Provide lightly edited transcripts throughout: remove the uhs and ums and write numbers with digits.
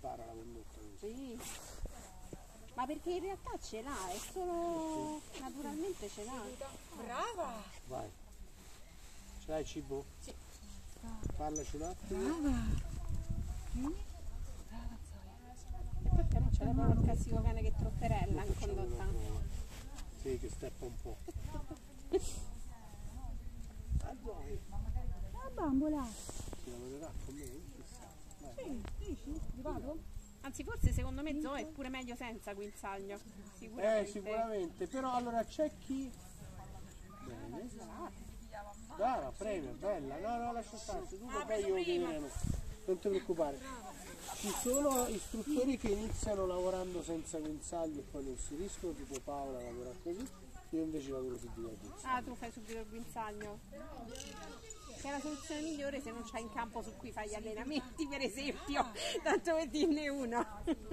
impara la condotta così. Sì. Ma perché in realtà ce l'ha, è solo naturalmente ce l'ha. Brava! Vai. Ce l'hai il cibo? Sì. Parlaci un attimo. Brava! Perché non ce l'ha proprio il classico cane che trotterella in Facciamo una condotta. prova. Sì, che steppa un po'. La bambola! Si lavorerà con me? Chissà. Vai. Sì, dici? Vado? Anzi, forse secondo me Zoe è pure meglio senza guinzaglio. Sicuramente. Sicuramente, però allora c'è chi... Bene. Brava, premio, bella. No, lascia stare, tu poi io chiederemo. Non ti preoccupare. Ci sono istruttori che iniziano lavorando senza guinzaglio e poi lo inseriscono, tipo Paola lavora così, io invece lavoro subito a guinzaglio. Ah, tu fai subito il guinzaglio. Che è la soluzione migliore se non c'hai in campo su cui fai gli allenamenti, per esempio. Tanto per dirne uno.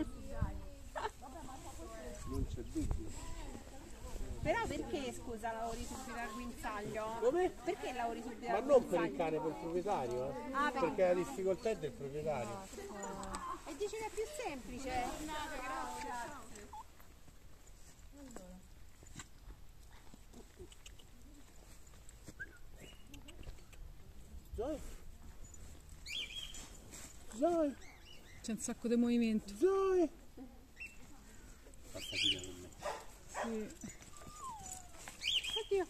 Non c'è dubbio. Però perché, scusa, lavori subito al guinzaglio? Come? Perché lavori subito Ma al non per il guinzaglio? cane, per il proprietario, Ah, perché la difficoltà è del proprietario. E dici che è più semplice? Zoe? Zoe? C'è un sacco di movimento. Zoe? Fa fatica con me. Sì. Oddio.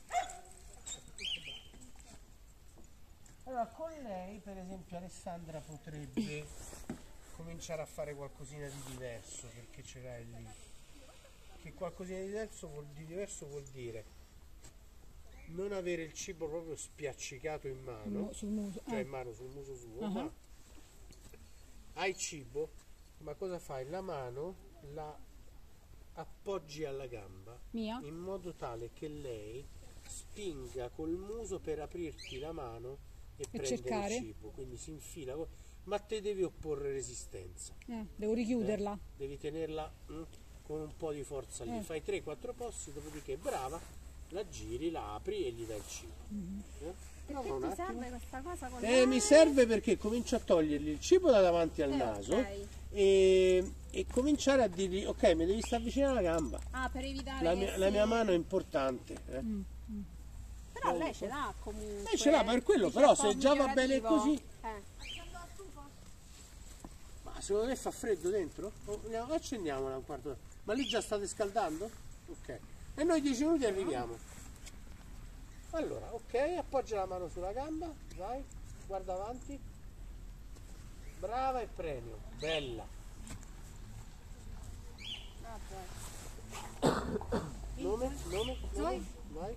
Allora, con lei, per esempio, Alessandra potrebbe cominciare a fare qualcosina di diverso, perché ce l'hai lì. Che qualcosina di diverso vuol dire non avere il cibo proprio spiaccicato in mano, Sul muso. cioè in mano sul muso suo, ma hai cibo, ma cosa fai? La mano la appoggi alla gamba Mia? in modo tale che lei spinga col muso per aprirti la mano e prendere cercare? il cibo, quindi si infila, ma te devi opporre resistenza, Devo richiuderla. devi tenerla con un po' di forza lì, fai 3-4 passi, dopodiché brava, la giri, la apri e gli dai il cibo. Prova un Ti attimo. serve questa cosa con Mi serve perché comincio a togliergli il cibo da davanti al naso ok. e cominciare a dirgli ok, mi devi stare vicino alla gamba. Ah, per evitare La che mia, si- la mia mano è importante. Però lei ce l'ha comunque. Lei ce l'ha per quello, Dice però un po' se già va bene migliorativo. così. Ma secondo te fa freddo dentro? Accendiamola un quarto d'ora. Ma lì già state scaldando? Ok. E noi 10 minuti arriviamo. Allora, ok, appoggia la mano sulla gamba, vai, guarda avanti. Brava e premio, bella. Nome, vai.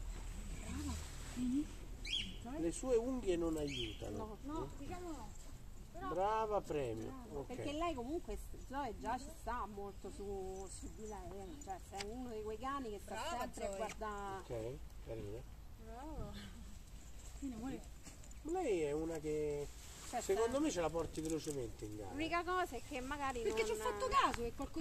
Le sue unghie non aiutano. No, diciamo no. Brava, premio. Ok. Perché lei comunque Zoe già ci sta molto su di lei, cioè sei uno di quei cani che sta Brava, sempre a Zoe. guardare. Ok, carina. Quindi, amore, Lei è una che Cioè, secondo me ce la porti velocemente in gara. L'unica cosa è che magari perché non... ci ho fatto caso che qualcosa